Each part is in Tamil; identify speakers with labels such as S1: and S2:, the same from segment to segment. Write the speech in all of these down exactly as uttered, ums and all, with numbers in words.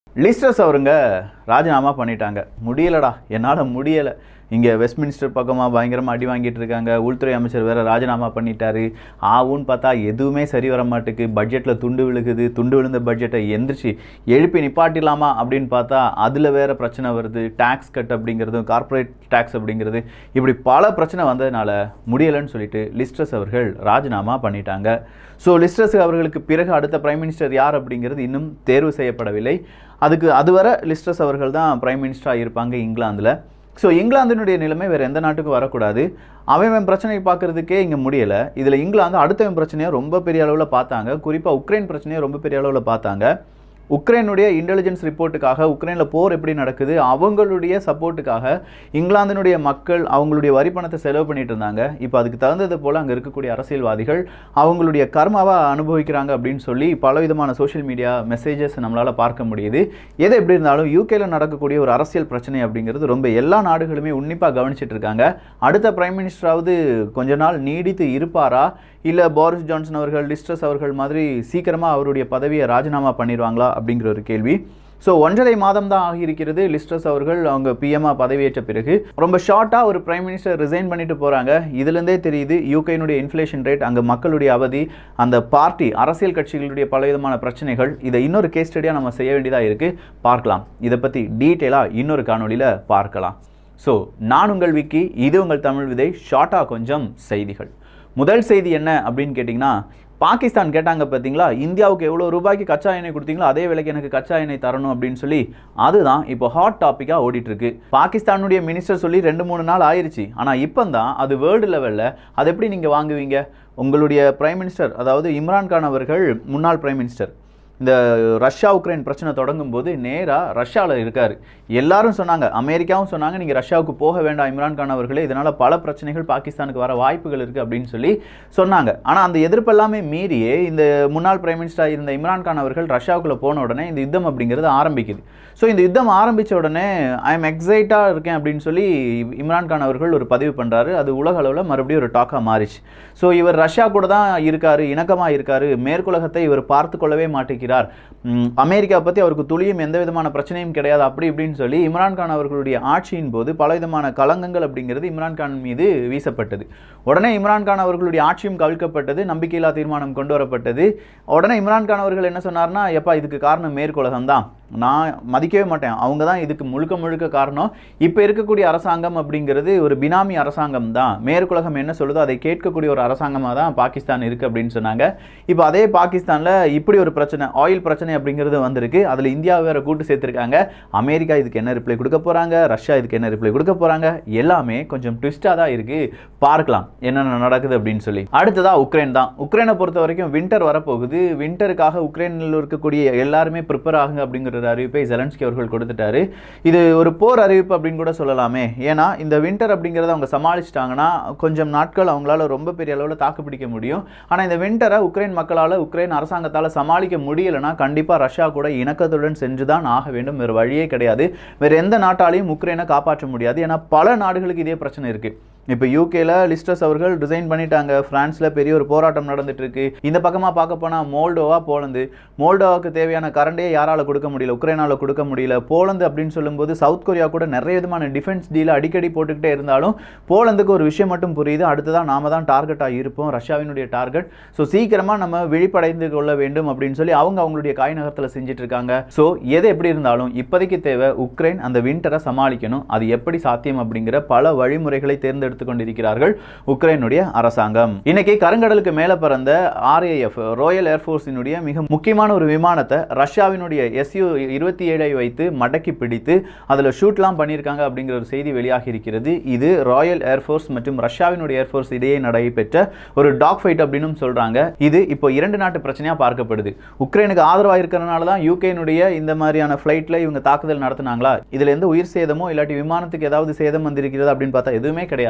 S1: லிஸ்ட்ரஸ் அவருங்க ராஜினாமா பண்ணிட்டாங்க. முடியலடா, என்னால் முடியலை. இங்கே வெஸ்ட்மின்ஸ்டர் பக்கமாக பயங்கரமாக அடி வாங்கிட்டு இருக்காங்க. உள்துறை அமைச்சர் வேறு ராஜினாமா பண்ணிட்டாரு. ஆவுன்னு பார்த்தா எதுவுமே சரி வர மாட்டுக்கு. பட்ஜெட்டில் துண்டு விழுகுது. துண்டு விழுந்த பட்ஜெட்டை எந்திரிச்சு எழுப்பி நிப்பாட்டிடலாமா அப்படின்னு பார்த்தா அதில் வேறு பிரச்சனை வருது. டேக்ஸ் கட் அப்படிங்கிறது, கார்ப்பரேட் டேக்ஸ் அப்படிங்கிறது, இப்படி பல பிரச்சனை வந்ததுனால முடியலைன்னு சொல்லிட்டு லிஸ்ட்ரஸ் அவர்கள் ராஜினாமா பண்ணிட்டாங்க. ஸோ லிஸ்ட்ரஸ் அவர்களுக்கு பிறகு அடுத்த பிரைம் மினிஸ்டர் யார் அப்படிங்கிறது இன்னும் தேர்வு செய்யப்படவில்லை. அதுக்கு அதுவரை லிஸ்ட்ரஸ் அவர்கள் தான் பிரைம் மினிஸ்டராக இருப்பாங்க இங்கிலாந்தில். ஸோ இங்கிலாந்தினுடைய நிலைமை வேறு எந்த நாட்டுக்கும் வரக்கூடாது. அவன் பிரச்சனையை பார்க்குறதுக்கே இங்கே முடியலை. இதில் இங்கிலாந்து அடுத்தவன் பிரச்சனையை ரொம்ப பெரிய அளவில் பார்த்தாங்க. குறிப்பாக உக்ரைன் பிரச்சனையை ரொம்ப பெரிய அளவில் பார்த்தாங்க. உக்ரைனுடைய இன்டெலிஜென்ஸ் ரிப்போர்ட்டுக்காக, உக்ரைனில் போர் எப்படி நடக்குது, அவங்களுடைய சப்போர்ட்டுக்காக இங்கிலாந்தினுடைய மக்கள் அவங்களுடைய வரி பணத்தை செலவு பண்ணிட்டு இருந்தாங்க. இப்போ அதுக்கு தகுந்தது போல் அங்கே இருக்கக்கூடிய அரசியல்வாதிகள் அவங்களுடைய கர்மாவை அனுபவிக்கிறாங்க அப்படின்னு சொல்லி பலவிதமான சோஷியல் மீடியா மெசேஜஸ் நம்மளால் பார்க்க முடியுது. எது எப்படி இருந்தாலும் யூகேயில் நடக்கக்கூடிய ஒரு அரசியல் பிரச்சனை அப்படிங்கிறது ரொம்ப எல்லா நாடுகளுமே உன்னிப்பாக கவனிச்சிட்டு இருக்காங்க. அடுத்த பிரைம் மினிஸ்டராவது கொஞ்ச நாள் நீடித்து இருப்பாரா, இல்லை போரிஸ் ஜான்சன் அவர்கள், லிஸ்ட்ரஸ் அவர்கள் மாதிரி சீக்கிரமாக அவருடைய பதவியை ராஜினாமா பண்ணிடுவாங்களா அப்படிங்கிற ஒரு கேள்வி. ஸோ ஒன்றரை மாதம் தான் ஆகியிருக்கிறது லிஸ்ட்ரஸ் அவர்கள் அவங்க பிஎம்ஆ பதவியேற்ற பிறகு. ரொம்ப ஷார்ட்டாக ஒரு பிரைம் மினிஸ்டர் ரிசைன் பண்ணிட்டு போகிறாங்க. இதுலேருந்தே தெரியுது யூகேனுடைய இன்ஃப்ளேஷன் ரேட், அங்கே மக்களுடைய அவதி, அந்த பார்ட்டி அரசியல் கட்சிகளுடைய பலவிதமான பிரச்சனைகள், இதை இன்னொரு கேஸ் ஸ்டடியாக நம்ம செய்ய வேண்டியதாக இருக்குது. பார்க்கலாம், இதை பற்றி டீட்டெயிலாக இன்னொரு காணொலியில் பார்க்கலாம். ஸோ நான் உங்கள் விக்கி, இது உங்கள் தமிழ் விதை. ஷார்ட்டாக கொஞ்சம் செய்திகள். முதல் செய்தி என்ன அப்படின்னு கேட்டிங்கன்னா, பாகிஸ்தான் கேட்டாங்க பார்த்தீங்களா, இந்தியாவுக்கு எவ்வளோ ரூபாய்க்கு கச்சா எண்ணெய் கொடுத்தீங்களோ அதே விலைக்கு எனக்கு கச்சா எண்ணெய் தரணும் அப்படின்னு சொல்லி. அதுதான் இப்போ ஹாட் டாப்பிக்காக ஓடிட்டுருக்கு. பாகிஸ்தானுடைய மினிஸ்டர் சொல்லி ரெண்டு மூணு நாள் ஆயிடுச்சு. ஆனால் இப்போ தான் அது வேர்ல்டு லெவலில் அது எப்படி நீங்கள் வாங்குவீங்க? உங்களுடைய பிரைம் மினிஸ்டர், அதாவது இம்ரான்கான் அவர்கள், முன்னாள் பிரைம் மினிஸ்டர், இந்த ரஷ்யா உக்ரைன் பிரச்சனை தொடங்கும் போது நேராக ரஷ்யாவில் இருக்கார். எல்லாரும் சொன்னாங்க, அமெரிக்காவும் சொன்னாங்க, நீங்கள் ரஷ்யாவுக்கு போக வேண்டாம் இம்ரான்கான் அவர்களே, இதனால் பல பிரச்சனைகள் பாகிஸ்தானுக்கு வர வாய்ப்புகள் இருக்குது அப்படின்னு சொல்லி சொன்னாங்க. ஆனால் அந்த எதிர்ப்பெல்லாமே மீறியே இந்த முன்னாள் பிரைம் மினிஸ்டராக இருந்த இம்ரான்கான் அவர்கள் ரஷ்யாவுக்குள்ளே போன உடனே இந்த யுத்தம் அப்படிங்கிறது ஆரம்பிக்குது. ஸோ இந்த யுத்தம் ஆரம்பித்த உடனே ஐ எம் எக்ஸைட்டாக இருக்கேன் அப்படின்னு சொல்லி இம்ரான்கான் அவர்கள் ஒரு பதிவு பண்ணுறாரு. அது உலக அளவில் மறுபடியும் ஒரு டாக்காக மாறிச்சு. ஸோ இவர் ரஷ்யா கூட தான் இருக்கார், இணக்கமாக இருக்கார், மேற்குலகத்தை இவர் பார்த்து கொள்ளவே மாட்டேங்கிறார், அமெரிக்கா பற்றி அவருக்கு துளியும் எந்த விதமான பிரச்சனையும் கிடையாது அப்படி இப்படின்னு சொல்லி இம்ரான்கான் அவர்களுடைய ஆட்சியின் போது பலவிதமான களங்கங்கள் அப்படிங்கிறது இம்ரான்கான் மீது வீசப்பட்டது. உடனே இம்ரான்கான் அவர்களுடைய ஆட்சியும் கவிழ்க்கப்பட்டது, நம்பிக்கையில்லா தீர்மானம் கொண்டு வரப்பட்டது. உடனே இம்ரான்கான் அவர்கள் என்ன சொன்னார்னா, எப்பா இதுக்கு காரணம் மேற்குலகம் தான், நான் மதிக்கவே மாட்டேன், அவங்க தான் இதுக்கு முழுக்க முழுக்க காரணம். இப்போ இருக்கக்கூடிய அரசாங்கம் அப்படிங்கிறது ஒரு பினாமி அரசாங்கம் தான், மேற்குலகம் என்ன சொல்லுதோ அதை கேட்கக்கூடிய ஒரு அரசாங்கமாக தான் பாகிஸ்தான் இருக்குது அப்படின்னு சொன்னாங்க. இப்போ அதே பாகிஸ்தானில் இப்படி ஒரு பிரச்சனை, ஆயில் பிரச்சனை அப்படிங்கிறது வந்திருக்கு. அதில் இந்தியாவை வேறு கூட்டு சேர்த்துருக்காங்க. அமெரிக்கா இதுக்கு என்ன ரிப்ளை கொடுக்க போகிறாங்க, ரஷ்யா இதுக்கு என்ன ரிப்ளை கொடுக்க போகிறாங்க, எல்லாமே கொஞ்சம் ட்விஸ்டாக தான் இருக்குது. பார்க்கலாம் என்னென்ன நடக்குது அப்படின்னு சொல்லி. அடுத்ததாக உக்ரைன் தான். உக்ரைனை பொறுத்த வரைக்கும் வின்டர் வரப்போகுது. வின்டருக்காக உக்ரைனில் இருக்கக்கூடிய எல்லாருமே ப்ரிப்பேர் ஆகுங்க அப்படிங்கிற அறிவிப்பை ஜெலன்ஸ்கி அவர்கள் கொடுத்துட்டாரு. இது ஒரு போர் அறிவிப்பு அப்படின்னு கூட சொல்லலாமே. ஏன்னா இந்த வின்டர் அப்படிங்கிறத அவங்க சமாளிச்சிட்டாங்கன்னா கொஞ்சம் நாட்கள் அவங்களால ரொம்ப பெரிய அளவில் தாக்கு பிடிக்க முடியும். ஆனால் இந்த வின்டரை உக்ரைன் மக்களால், உக்ரைன் அரசாங்கத்தால் சமாளிக்க முடியலைன்னா கண்டிப்பாக ரஷ்யா கூட இணக்கத்துடன் சென்று தான் ஆக வேண்டும். வேறு வழியே கிடையாது. வேறு எந்த நாட்டாலையும் உக்ரைனை காப்பாற்ற முடியாது. ஏன்னா பல நாடுகளுக்கு இதே பிரச்சனை இருக்குது. இப்போ யூகேல லிஸ்ட்ரஸ் அவர்கள் ரிசைன் பண்ணிட்டாங்க. பிரான்ஸில் பெரிய ஒரு போராட்டம் நடந்துட்டு இருக்கு. இந்த பக்கமாக பார்க்க போனால் மோல்டோவா, போலந்து. மோல்டோவாவுக்கு தேவையான கரண்டே யாரால் கொடுக்க முடியல, உக்ரைனால் கொடுக்க முடியல. போலந்து அப்படின்னு சொல்லும்போது சவுத் கொரியா கூட நிறைய விதமான டிஃபென்ஸ் டீலை அடிக்கடி போட்டுக்கிட்டே இருந்தாலும் போலந்துக்கு ஒரு விஷயம் மட்டும் புரியுது, அடுத்ததான் நாம தான் டார்கெட்டாக இருப்போம், ரஷ்யாவினுடைய டார்கெட். ஸோ சீக்கிரமாக நம்ம விழிப்படைந்து கொள்ள வேண்டும் அப்படின்னு சொல்லி அவங்க அவங்களுடைய காய் நகரத்தில் செஞ்சுட்டு இருக்காங்க. ஸோ எது எப்படி இருந்தாலும் இப்போதைக்கு தேவை உக்ரைன் அந்த வின்டரை சமாளிக்கணும். அது எப்படி சாத்தியம் அப்படிங்கிற பல வழிமுறைகளை தேர்ந்தெடுத்து கொண்டிருக்கிறார்கள் உக்ரைனுடைய அரசாங்கம். இன்னைக்கு கருங்கடலுக்கு மேல பறந்த ஆர்ஏஎஃப், ராயல் ஏர்ஃபோர்ஸினுடைய மிக முக்கியமான ஒரு விமானத்தை ரஷ்யாவினுடைய எஸ்யூ இருபத்தி ஏழை வைத்து மடக்கி பிடித்து அதில் ஷூட்லாம் பண்ணியிருக்காங்க அப்படிங்கிற ஒரு செய்தி வெளியாகி இருக்கிறது. இது ராயல் ஏர்ஃபோர்ஸ் மற்றும் ரஷ்யாவினுடைய ஏர்ஃபோர்ஸ் இடையே நடைபெற்ற ஒரு டாக் ஃபைட் அப்படின்னு சொல்றாங்க. இது இப்போ இரண்டு நாட்டு பிரச்சனையா பார்க்கப்படுது. உக்ரைனுக்கு ஆதரவாக இருக்கிறதுனால தான் யூகேனுடைய இந்த மாதிரியான ஃபிளைட்ல இவங்க தாக்குதல் நடத்தினாங்களா, இதுல எந்த உயிர் சேதமோ இல்லாட்டி விமானத்துக்கு ஏதாவது சேதம் வந்திருக்கிறது அப்படின்னு பார்த்தா எதுவுமே கிடையாது.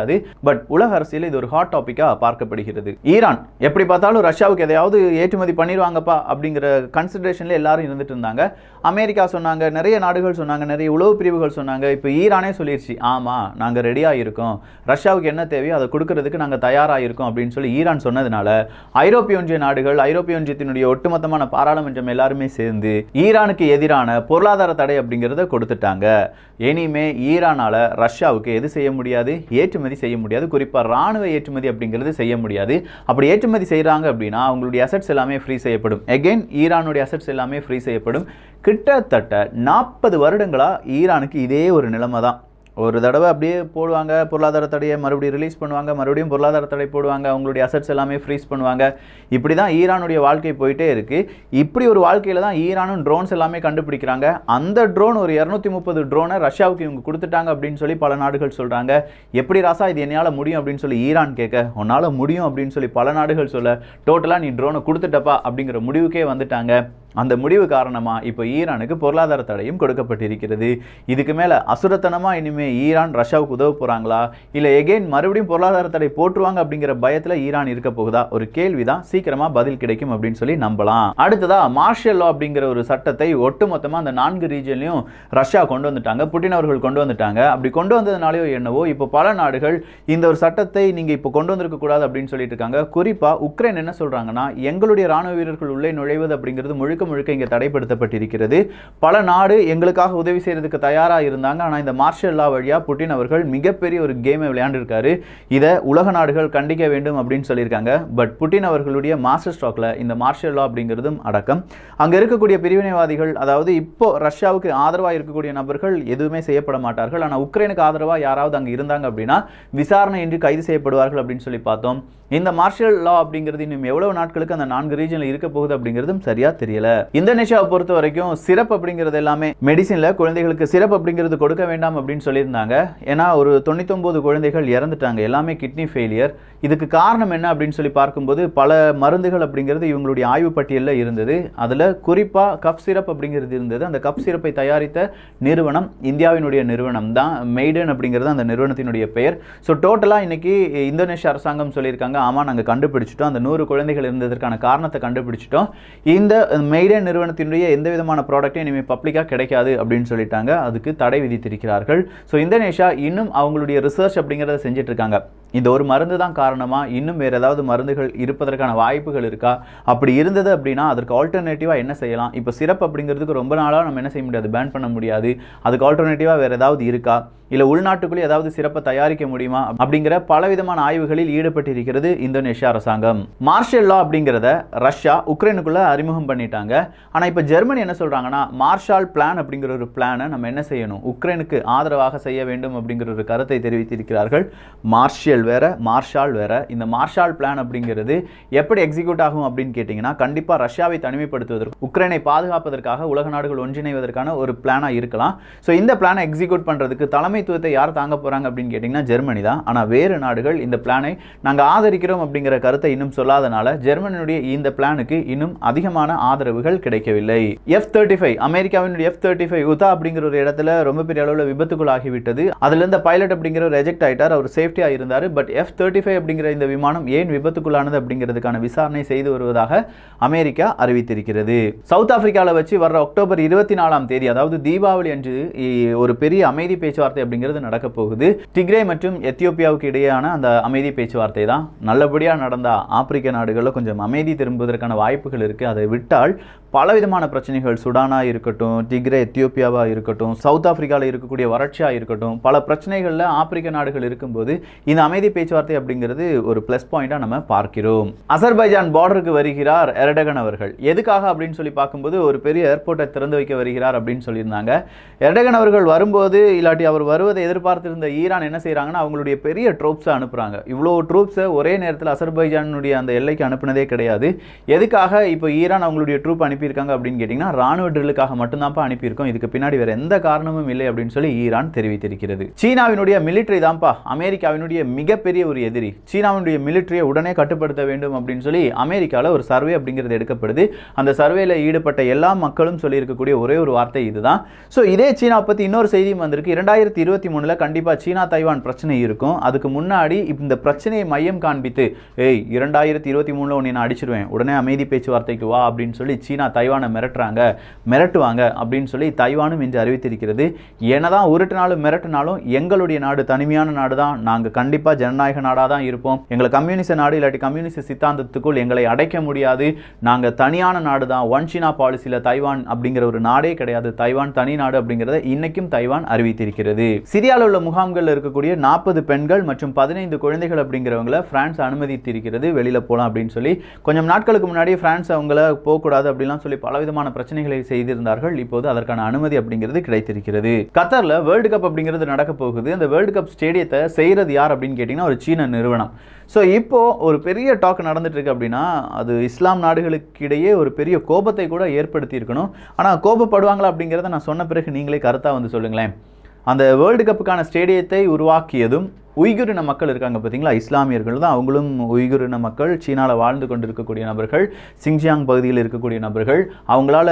S1: முடியாது. பட் உலக அரசியல் இது ஒரு ஹாட் டாபிக்கா பார்க்கப்படுகிறது. ஈரான் எப்படி பார்த்தாலும் ரஷ்யாவுக்கு எதையாவது ஏற்றுமதி பண்ணிடுவாங்கப்பா அப்படிங்கிற கன்சிடரேஷன்ல எல்லாரும் இருந்துட்டு இருந்தாங்க. அமெரிக்கா சொன்னாங்க, நிறைய நாடுகள் சொன்னாங்க, நிறைய உளவு பிரிவுகள் சொன்னாங்க. இப்போ ஈரானே சொல்லிடுச்சு, ஆமா நாங்கள் ரெடியாக இருக்கோம், ரஷ்யாவுக்கு என்ன தேவையோ அதை கொடுக்கறதுக்கு நாங்கள் தயாராக இருக்கோம் அப்படின்னு சொல்லி ஈரான் சொன்னதுனால ஐரோப்பிய ஒன்றிய நாடுகள், ஐரோப்பிய ஒன்றியத்தினுடைய ஒட்டுமொத்தமான பாராளுமன்றம் எல்லாருமே சேர்ந்து ஈரானுக்கு எதிரான பொருளாதார தடை அப்படிங்கிறத கொடுத்துட்டாங்க. இனிமே ஈரானால ரஷ்யாவுக்கு எது செய்ய முடியாது, ஏற்றுமதி செய்ய முடியாது, குறிப்பாக ராணுவ ஏற்றுமதி அப்படிங்கிறது செய்ய முடியாது. அப்படி ஏற்றுமதி செய்கிறாங்க அப்படின்னா அவங்களுடைய அசெட்ஸ் எல்லாமே ஃப்ரீ செய்யப்படும். எகெயின் ஈரானுடைய அசெட்ஸ் எல்லாமே ஃப்ரீ செய்யப்படும். கிட்டத்தட்ட நாற்பது வருடங்களா ஈரானுக்கு இதே ஒரு நிலைமை தான். ஒரு தடவை அப்படியே போடுவாங்க பொருளாதார தடையை, மறுபடியும் ரிலீஸ் பண்ணுவாங்க, மறுபடியும் பொருளாதார தடை போடுவாங்க, அவங்களுடைய அசெட்ஸ் எல்லாமே ஃப்ரீஸ் பண்ணுவாங்க. இப்படி தான் ஈரானுடைய வாழ்க்கை போயிட்டே இருக்குது. இப்படி ஒரு வாழ்க்கையில் தான் ஈரானும் ட்ரோன்ஸ் எல்லாமே கண்டுபிடிக்கிறாங்க. அந்த ட்ரோன் ஒரு இரநூத்தி முப்பது ட்ரோனை ரஷ்யாவுக்கு இவங்க கொடுத்துட்டாங்க அப்படின்னு சொல்லி பல நாடுகள் சொல்கிறாங்க. எப்படி ராசா இது என்னால் முடியும் அப்படின்னு சொல்லி ஈரான் கேட்க, உன்னால் முடியும் அப்படின்னு சொல்லி பல நாடுகள் சொல்ல, டோட்டலாக நீ ட்ரோனை கொடுத்துட்டப்பா அப்படிங்கிற முடிவுக்கே வந்துட்டாங்க. அந்த முடிவு காரணமாக இப்போ ஈரானுக்கு பொருளாதார தடையும் கொடுக்கப்பட்டிருக்கிறது. இதுக்கு மேலே அசுரத்தனமாக இனிமேல் ஈரான் ரஷ்யாவுக்கு உதவ போகிறாங்களா, இல்லை எகெயின் மறுபடியும் பொருளாதார தடை போட்டுருவாங்க அப்படிங்கிற பயத்தில் ஈரான் இருக்க போகுதா, ஒரு கேள்வி தான். சீக்கிரமாக பதில் கிடைக்கும் அப்படின்னு சொல்லி நம்பலாம். அடுத்ததாக மார்ஷல் லா அப்படிங்கிற ஒரு சட்டத்தை ஒட்டுமொத்தமாக அந்த நான்கு ரீஜன்லையும் ரஷ்யா கொண்டு வந்துட்டாங்க, புட்டின் அவர்கள் கொண்டு வந்துட்டாங்க. அப்படி கொண்டு வந்ததுனாலேயோ என்னவோ இப்போ பல நாடுகள் இந்த ஒரு சட்டத்தை நீங்கள் இப்போ கொண்டு வந்திருக்க கூடாது அப்படின்னு சொல்லிட்டு இருக்காங்க. குறிப்பாக உக்ரைன் என்ன சொல்கிறாங்கன்னா, எங்களுடைய ராணுவ வீரர்கள் உள்ளே நுழைவது அப்படிங்கிறது முழுக்க முழுக்க இங்கே தடைப்படுத்தப்பட்டிருக்கிறது. பல நாடு எங்களுக்காக உதவி செய்யறதுக்கு தயாராக இருந்தாங்க. ஆனால் இந்த மார்ஷல் லா வழியாக புட்டின் அவர்கள் மிகப்பெரிய ஒரு கேமை விளையாண்டிருக்காரு. இதை உலக நாடுகள் கண்டிக்க வேண்டும் அப்படின்னு சொல்லியிருக்காங்க. பட் புட்டின் அவர்களுடைய மாஸ்டர் ஸ்ட்ரோக்ல இந்த மார்ஷல் லா அப்படிங்கிறதும் அடக்கம். அங்கே இருக்கக்கூடிய பிரிவினைவாதிகள், அதாவது இப்போ ரஷ்யாவுக்கு ஆதரவாக இருக்கக்கூடிய நபர்கள் எதுவுமே செய்யப்பட மாட்டார்கள். ஆனால் உக்ரைனுக்கு ஆதரவாக யாராவது அங்கே இருந்தாங்க அப்படின்னா விசாரணையின்றி கைது செய்யப்படுவார்கள் அப்படின்னு சொல்லி பார்த்தோம். இந்த மார்ஷல் லா அப்படிங்கிறது இன்னும் எவ்வளவு நாட்களுக்கு அந்த நான்கு ரீஜனில் இருக்க போகுது அப்படிங்கிறதும் சரியா தெரியல. இந்தோனேஷியாவை பொறுத்த வரைக்கும் சிறப்பு அப்படிங்கிறது எல்லாமே மெடிசின்ல குழந்தைகளுக்கு சிறப்பு அப்படிங்கிறது கொடுக்க வேண்டாம் அப்படின்னு சொல்லியிருந்தாங்க. ஏன்னா ஒரு தொண்ணூத்தி ஒன்பது குழந்தைகள் இறந்துட்டாங்க, எல்லாமே கிட்னி ஃபெயிலியர். இதுக்கு காரணம் என்ன அப்படின்னு சொல்லி பார்க்கும்போது பல மருந்துகள் அப்படிங்கிறது இவங்களுடைய ஆய்வு பட்டியலில் இருந்தது. அதில் குறிப்பாக கப் சிரப் அப்படிங்கிறது இருந்தது. அந்த கப் சிரப்பை தயாரித்த நிறுவனம் இந்தியாவினுடைய நிறுவனம் தான், மெய்டன் அப்படிங்கிறது அந்த நிறுவனத்தினுடைய பெயர். ஸோ டோட்டலாக இன்னைக்கு இந்தோனேஷியா அரசாங்கம் சொல்லியிருக்காங்க, ஆமாம் நாங்கள் கண்டுபிடிச்சிட்டோம், அந்த நூறு குழந்தைகள் இருந்ததற்கான காரணத்தை கண்டுபிடிச்சிட்டோம், இந்த மெய்டன் நிறுவனத்தினுடைய எந்த விதமான ப்ராடக்ட்டும் இனிமேல் பப்ளிக்காக கிடைக்காது அப்படின்னு சொல்லிட்டாங்க. அதுக்கு தடை விதித்திருக்கிறார்கள். ஸோ இந்தோனேஷியா இன்னும் அவங்களுடைய ரிசர்ச் அப்படிங்கிறத செஞ்சுட்டு இருக்காங்க. இந்த ஒரு மருந்து தான் காரணமா, இன்னும் வேறு ஏதாவது மருந்துகள் இருப்பதற்கான வாய்ப்புகள் இருக்கா, அப்படி இருந்தது அப்படின்னா அதற்கு ஆல்டர்னேட்டிவாக என்ன செய்யலாம். இப்போ சிறப்பு அப்படிங்கிறதுக்கு ரொம்ப நாளாக நம்ம என்ன செய்ய முடியாது, பேன் பண்ண முடியாது. அதுக்கு ஆல்டர்னேட்டிவாக வேறு ஏதாவது இருக்கா, இல்லை உள்நாட்டுக்குள்ளே ஏதாவது சிறப்பை தயாரிக்க முடியுமா அப்படிங்கிற பலவிதமான ஆய்வுகளில் ஈடுபட்டிருக்கிறது இந்தோனேஷியா அரசாங்கம். மார்ஷல் லா அப்படிங்கிறத ரஷ்யா உக்ரைனுக்குள்ள அறிமுகம் பண்ணிட்டாங்க. ஆனால் இப்போ ஜெர்மனி என்ன சொல்றாங்கன்னா, மார்ஷால் பிளான் அப்படிங்கிற ஒரு பிளானை நம்ம என்ன செய்யணும், உக்ரைனுக்கு ஆதரவாக செய்ய வேண்டும் அப்படிங்கிற ஒரு கருத்தை தெரிவித்திருக்கிறார்கள். மார்ஷல் வேற, மார்ஷால் வேற. இந்த மார்ஷால் பிளான் அப்படிங்கிறது எப்படி எக்ஸிக்யூட் ஆகும் அப்படின்னு கேட்டிங்கன்னா, கண்டிப்பாக ரஷ்யாவை தனிமைப்படுத்துவதற்கு, உக்ரைனை பாதுகாப்பதற்காக உலக நாடுகள் ஒன்றிணைவதற்கான ஒரு பிளானாக இருக்கலாம். ஸோ இந்த பிளானை எக்ஸிக்யூட் பண்ணுறதுக்கு தலைமைத்துவத்தை யார் தாங்க போகிறாங்க அப்படின்னு கேட்டிங்கன்னா ஜெர்மனி தான். ஆனால் வேறு நாடுகள் இந்த பிளானை நாங்கள் ஆதரிக்கிறோம் அப்படிங்கிற கருத்தை இன்னும் சொல்லாதனால ஜெர்மனியுடைய இந்த பிளானுக்கு இன்னும் அதிகமான ஆதரவுகள் கிடைக்கவில்லை. எஃப் தேர்ட்டி ஃபைவ் அமெரிக்காவினுடைய எஃப் தேர்ட்டி ஃபைவ் உதா அப்படிங்கிற ஒரு இடத்துல ரொம்ப பெரிய அளவில் விபத்துக்குள் ஆகிவிட்டது. அதுல இருந்த பைலட் அப்படிங்கிற ஒரு ரெஜெக்ட் ஆயிட்டார், அவர் சேஃப்டியாக இருந்தார். பட் எஃப் தேர்ட்டி ஃபைவ் அப்படிங்கிற இந்த விமானம் ஏன் விபத்துக்குள்ளானது அப்படிங்கிறதுக்கான விசாரணை செய்து வருவதாக அமெரிக்கா அறிவித்திருக்கிறது. சவுத் ஆப்பிரிக்காவில் வச்சு வர்ற அக்டோபர் இருபத்தி நாலாம் தேதி, அதாவது தீபாவளி அன்று ஒரு பெரிய அமைதி பேச்சுவார்த்தை அப்படிங்கிறது நடக்க போகுது. டிக்ரே மற்றும் எத்தியோப்பியாவுக்கு இடையேயான அந்த அமைதி பேச்சுவார்த்தை தான். நல்லபடியாக நடந்தா ஆப்பிரிக்க நாடுகளில் கொஞ்சம் அமைதி திரும்புவதற்கான வாய்ப்புகள் இருக்கு. அதை விட்டால் பலவிதமான பிரச்சனைகள், சுடானா இருக்கட்டும், டிக்ரே எத்தியோப்பியாவா இருக்கட்டும், சவுத் ஆப்பிரிக்காவில் இருக்கக்கூடிய வறட்சியா இருக்கட்டும், பல பிரச்சனைகளில் ஆப்பிரிக்க நாடுகள் இருக்கும்போது இந்த அமைதி பேச்சுவார்த்தை அப்படிங்கிறது ஒரு பிளஸ் பாயிண்டா நம்ம பார்க்கிறோம். அசர்பைஜான் பார்டருக்கு வருகிறார் எர்டகன் அவர்கள். எதுக்காக அப்படின்னு சொல்லி பார்க்கும்போது ஒரு பெரிய ஏர்போர்ட்டை திறந்து வைக்க வருகிறார் அப்படின்னு சொல்லியிருந்தாங்க. எர்டகன் அவர்கள் வரும்போது இல்லாட்டி அவர் வருவதை எதிர்பார்த்திருந்த ஈரான் என்ன செய்யறாங்கன்னா, அவங்களுடைய பெரிய ட்ரூப்ஸை அனுப்புறாங்க. இவ்வளோ ட்ரூப்ஸை ஒரே நேரத்தில் அசர்பைஜானுடைய அந்த எல்லைக்கு அனுப்புனதே கிடையாது. எதுக்காக இப்போ ஈரான் அவங்களுடைய ட்ரூப் அனுப்பி அனுப்பியிருக்காங்க அப்படின்னு கேட்டிங்கன்னா ராணுவ ட்ரில்லுக்காக மட்டும்தான்ப்பா அனுப்பியிருக்கோம், இதுக்கு பின்னாடி வேற எந்த காரணமும் இல்லை அப்படின்னு சொல்லி ஈரான் தெரிவித்திருக்கிறது. சீனாவினுடைய மிலிட்டரி தான்ப்பா அமெரிக்காவினுடைய மிகப்பெரிய ஒரு எதிரி. சீனாவினுடைய மிலிட்டரியை உடனே கட்டுப்படுத்த வேண்டும் அப்படின்னு சொல்லி அமெரிக்காவில் ஒரு சர்வே அப்படிங்கிறது எடுக்கப்படுது. அந்த சர்வேல ஈடுபட்ட எல்லா மக்களும் சொல்லியிருக்கக்கூடிய ஒரே ஒரு வார்த்தை இதுதான். ஸோ இதே சீனா பற்றி இன்னொரு செய்தியும் வந்திருக்கு. இரண்டாயிரத்தி இருபத்தி மூணுல கண்டிப்பாக சீனா தைவான் பிரச்சனை இருக்கும். அதுக்கு முன்னாடி இந்த பிரச்சனையை மையம் காண்பித்து ஏய் இரண்டாயிரத்தி இருபத்தி மூணுல உன்னை நான் அடிச்சிருவேன், உடனே அமைதி பேச்சுவார்த்தைக்கு வா அப்படின்னு சொல்லி சீனா தைவானை மிரட்டுறாங்க, மிரட்டுவாங்க அப்படின்னு சொல்லி தைவானும் இன்று அறிவித்திருக்கிறது. என்னதான் உருட்டுனாலும் மிரட்டுனாலும் எங்களுடைய நாடு தனிமையான நாடு தான், நாங்கள் கண்டிப்பாக ஜனநாயக நாடாக தான் இருப்போம், எங்களை கம்யூனிஸ்ட் நாடு இல்லாட்டி கம்யூனிஸ்ட் சித்தாந்தத்துக்குள் எங்களை அடைக்க முடியாது, நாங்கள் தனியான நாடு தான், ஒன் சீனா பாலிசியில் தைவான் அப்படிங்கிற ஒரு நாடே கிடையாது, தைவான் தனி நாடு அப்படிங்கிறத இன்னைக்கும் தைவான் அறிவித்திருக்கிறது. சிரியாவில் உள்ள முகாம்களில் இருக்கக்கூடிய நாற்பது பெண்கள் மற்றும் பதினைந்து குழந்தைகள் அப்படிங்கிறவங்களை பிரான்ஸ் அனுமதித்திருக்கிறது வெளியில போகலாம் அப்படின்னு சொல்லி. கொஞ்சம் நாட்களுக்கு முன்னாடி பிரான்ஸ் அவங்கள போகக்கூடாது அப்படிலாம் சொல்லி பலவிதமான பிரச்சனைகளை செய்திருந்தார்கள். இப்போது அதற்கான அனுமதி அப்படிங்கிறது கிடைத்திருக்கிறது. கத்தார்ல வேர்ல்டு கப் அப்படிங்கிறது நடக்க போகுது. அந்த வேர்ல்டு கப் ஸ்டேடியத்தை செய்யறது யார் அப்படின்னு கேட்டீங்கன்னா ஒரு சீன நிறுவனம். ஸோ இப்போ ஒரு பெரிய டாக் நடந்துட்டு இருக்கு அப்படின்னா அது இஸ்லாம் நாடுகளுக்கு இடையே ஒரு பெரிய கோபத்தை கூட ஏற்படுத்தி இருக்கணும். ஆனால் கோபப்படுவாங்களா அப்படிங்கிறத நான் சொன்ன பிறகு நீங்களே கருத்தாக வந்து சொல்லுங்களேன். அந்த வேர்ல்டு கப்புக்கான ஸ்டேடியத்தை உருவாக்கியதும் உய்குரின மக்கள் இருக்காங்க பார்த்தீங்களா, இஸ்லாமியர்கள் தான். அவங்களும் உய்குரின மக்கள், சீனாவில் வாழ்ந்து கொண்டிருக்கக்கூடிய நபர்கள், சிங்ஜியாங் பகுதியில் இருக்கக்கூடிய நபர்கள். அவங்களால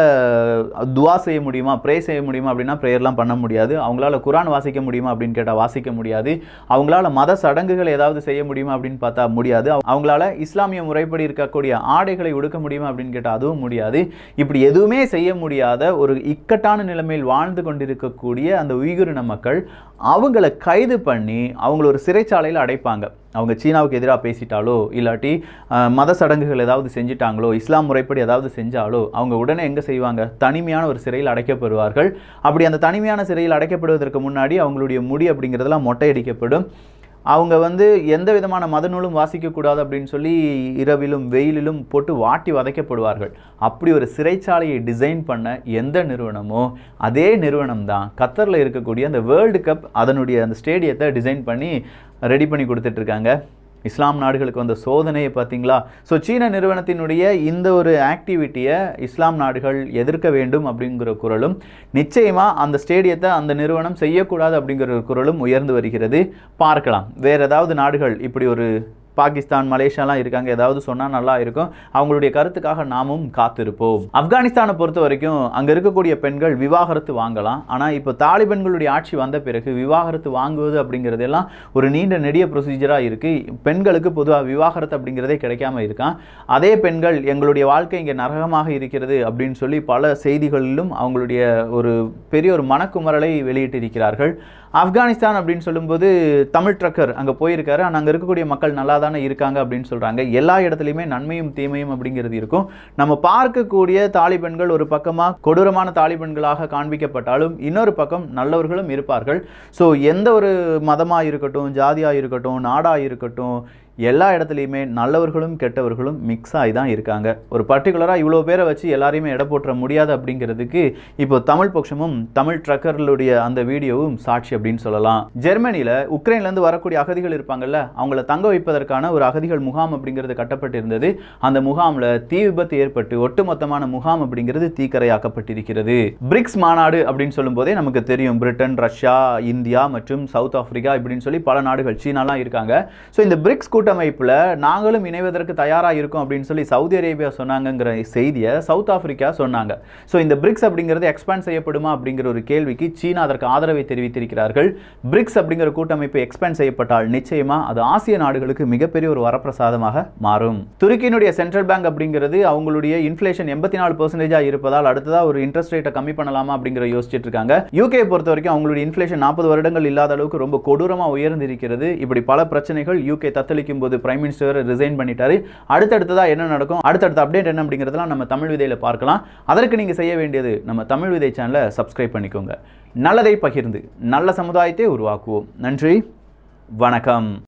S1: துவா செய்ய முடியுமா, ப்ரே செய்ய முடியுமா அப்படின்னா ப்ரேயர்லாம் பண்ண முடியாது. அவங்களால குரான் வாசிக்க முடியுமா அப்படின்னு கேட்டால் வாசிக்க முடியாது. அவங்களால மத சடங்குகள் ஏதாவது செய்ய முடியுமா அப்படின்னு பார்த்தா முடியாது. அவங்களால இஸ்லாமிய முறைப்படி இருக்கக்கூடிய ஆடைகளை உடுக்க முடியுமா அப்படின்னு கேட்டால் அதுவும் முடியாது. இப்படி எதுவுமே செய்ய முடியாத ஒரு இக்கட்டான நிலைமையில் வாழ்ந்து கொண்டிருக்கக்கூடிய அந்த உய்குரின மக்கள் அவங்களை கைது பண்ணி அவங்கள ஒரு சிறைச்சாலையில் அடைப்பாங்க. அவங்க சீனாவுக்கு எதிராக பேசிட்டாலோ இல்லாட்டி மத சடங்குகள் ஏதாவது செஞ்சிட்டாங்களோ, இஸ்லாம் முறைப்படி ஏதாவது செஞ்சாலோ அவங்க உடனே எங்கே செய்வாங்க, தனிமையான ஒரு சிறையில் அடைக்கப்படுவார்கள். அப்படி அந்த தனிமையான சிறையில் அடைக்கப்படுவதற்கு முன்னாடி அவங்களுடைய முடி அப்படிங்கிறதெல்லாம் மொட்டையடிக்கப்படும். அவங்க வந்து எந்த விதமான மத நூலும் வாசிக்கக்கூடாது அப்படின்னு சொல்லி இரவிலும் வெயிலிலும் போட்டு வாட்டி வதைக்கப்படுவார்கள். அப்படி ஒரு சிறைச்சாலையை டிசைன் பண்ண எந்த நிறுவனமோ அதே நிறுவனம் தான் கத்தரில் இருக்கக்கூடிய அந்த வேர்ல்டு கப் அதனுடைய அந்த ஸ்டேடியத்தை டிசைன் பண்ணி ரெடி பண்ணி கொடுத்துட்ருக்காங்க. இஸ்லாம் நாடுகளுக்கு வந்த சோதனையை பார்த்தீங்களா? ஸோ சீன நிறுவனத்தினுடைய இந்த ஒரு ஆக்டிவிட்டியை இஸ்லாம் நாடுகள் எதிர்க்க வேண்டும் அப்படிங்கிற குரலும், நிச்சயமாக அந்த ஸ்டேடியத்தை அந்த நிறுவனம் செய்யக்கூடாது அப்படிங்கிற ஒரு குரலும் உயர்ந்து வருகிறது. பார்க்கலாம் வேறு ஏதாவது நாடுகள் இப்படி ஒரு பாகிஸ்தான், மலேசியாலாம் இருக்காங்க, ஏதாவது சொன்னால் நல்லா இருக்கும். அவங்களுடைய கருத்துக்காக நாமும் காத்திருப்போம். ஆப்கானிஸ்தானை பொறுத்த வரைக்கும் அங்கே இருக்கக்கூடிய பெண்கள் விவாகரத்து வாங்கலாம். ஆனால் இப்போ தாலிபன்களுடைய ஆட்சி வந்த பிறகு விவாகரத்து வாங்குவது அப்படிங்கிறதெல்லாம் ஒரு நீண்ட நெடிய ப்ரொசீஜராக இருக்குது. பெண்களுக்கு பொதுவாக விவாகரத்து அப்படிங்கிறதே கிடைக்காம இருக்கான். அதே பெண்கள் எங்களுடைய வாழ்க்கை இங்கே நரகமாக இருக்கிறது அப்படின்னு சொல்லி பல செய்திகளிலும் அவங்களுடைய ஒரு பெரிய ஒரு மனக்குமரலை வெளியிட்டிருக்கிறார்கள். ஆப்கானிஸ்தான் அப்படின்னு சொல்லும்போது தமிழ் ட்ரக்கர் அங்கே போயிருக்காரு. ஆனால் அங்கே இருக்கக்கூடிய மக்கள் நல்லா தானே இருக்காங்க அப்படின்னு சொல்கிறாங்க. எல்லா இடத்துலையுமே நன்மையும் தீமையும் அப்படிங்கிறது இருக்கும். நம்ம பார்க்கக்கூடிய தாலிபன்கள் ஒரு பக்கமாக கொடூரமான தாலிபன்களாக காண்பிக்கப்பட்டாலும் இன்னொரு பக்கம் நல்லவர்களும் இருப்பார்கள். ஸோ எந்த ஒரு மதமாக இருக்கட்டும், ஜாதியாக இருக்கட்டும், நாடாக இருக்கட்டும், எல்லா இடத்துலையுமே நல்லவர்களும் கெட்டவர்களும் மிக்ஸ் ஆகி தான் இருக்காங்க. ஒரு பர்டிகுலராக இவ்வளோ பேரை வச்சு எல்லாரையுமே எடை போட்டுற முடியாது அப்படிங்கிறதுக்கு இப்போ தமிழ் பட்சமும் தமிழ் ட்ரக்கர்களுடைய அந்த வீடியோவும் சாட்சி அப்படின்னு சொல்லலாம். ஜெர்மனியில் உக்ரைன்லேருந்து வரக்கூடிய அகதிகள் இருப்பாங்கல்ல, அவங்கள தங்க வைப்பதற்கான ஒரு அகதிகள் முகாம் அப்படிங்கிறது கட்டப்பட்டிருந்தது. அந்த முகாமில் தீ விபத்து ஏற்பட்டு ஒட்டுமொத்தமான முகாம் அப்படிங்கிறது தீக்கரையாக்கப்பட்டிருக்கிறது. பிரிக்ஸ் மாநாடு அப்படின்னு சொல்லும் போதே நமக்கு தெரியும், பிரிட்டன், ரஷ்யா, இந்தியா மற்றும் சவுத் ஆப்பிரிக்கா இப்படின்னு சொல்லி பல நாடுகள், சீனாலாம் இருக்காங்க. ஸோ இந்த பிரிக்ஸ் கூட்டமைப்புல நாங்களும் இணைவதற்கு தயாராக இருக்கும் அப்படின்னு சொல்லி சவுதி அரேபியா சொன்னாங்கங்கிற செய்தியை சவுத் ஆப்பிரிக்கா சொன்னாங்க. ஸோ இந்த பிரிக்ஸ் அப்படிங்கிறது எக்ஸ்பேண்ட் செய்யப்படுமா அப்படிங்கிற ஒரு கேள்விக்கு சீனா அதற்கு ஆதரவை தெரிவித்திருக்கிறார்கள். பிரிக்ஸ் அப்படிங்கிற கூட்டமைப்பு எக்ஸ்பேண்ட் செய்யப்பட்டால் நிச்சயமா அது ஆசிய நாடுகளுக்கு மிகப்பெரிய ஒரு வரப்பிரசாதமாக மாறும். துருக்கியினுடைய சென்ட்ரல் பேங்க் அப்படிங்கிறது அவங்களுடைய இன்ஃபிளேஷன் எண்பத்தி நாலு பர்சன்டேஜா இருப்பதால் அடுத்ததா ஒரு இன்ட்ரெஸ்ட் ரேட்டை கம்மி பண்ணலாமா அப்படிங்கிற யோசிச்சுட்டு இருக்காங்க. யூகே பொறுத்த வரைக்கும் அவங்களுடைய இன்ஃபிளேஷன் நாற்பது வருடங்கள் இல்லாத அளவுக்கு ரொம்ப கொடூரமாக உயர்ந்திருக்கிறது. இப்படி பல பிரச்சனைகள் யூகே தத்தளிக்கும் போது பிரைம் மினிஸ்டர் ரிசைன் பண்ணிட்டாரு. அடுத்தடுத்ததா என்ன நடக்கும், அடுத்தடுத்த அப்டேட் என்ன அப்படிங்கிறதெல்லாம் நம்ம தமிழ் விதையில பார்க்கலாம். அதற்கு நீங்க செய்ய வேண்டியது நம்ம தமிழ் விதை சேனலை சப்ஸ்கிரைப் பண்ணிக்கோங்க. நல்லதை பகிர்ந்து நல்ல சமுதாயத்தை உருவாக்குவோம். நன்றி, வணக்கம்.